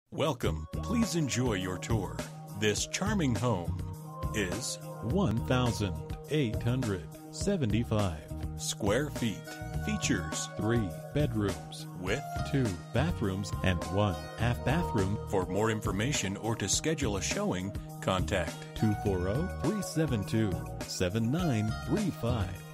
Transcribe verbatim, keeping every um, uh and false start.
Welcome. Please enjoy your tour. This charming home is one thousand eight hundred seventy-five square feet. Features three bedrooms with two bathrooms and one half bathroom. For more information or to schedule a showing, contact two four zero, three seven two, seven nine three five.